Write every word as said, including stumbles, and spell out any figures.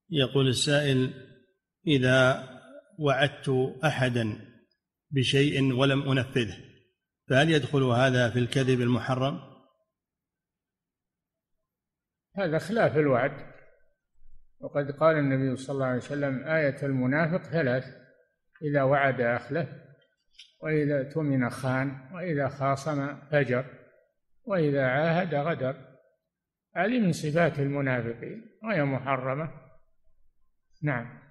يقول السائل: إذا وعدت أحدا بشيء ولم أنفذه فهل يدخل هذا في الكذب المحرم؟ هذا خلاف الوعد، وقد قال النبي صلى الله عليه وسلم: آية المنافق ثلاث: إذا وعد أخلف، وإذا اؤتمن خان، وإذا خاصم فجر، وإذا عاهد غدر. هذه من صفات المنافقين وهي محرمة. نعم.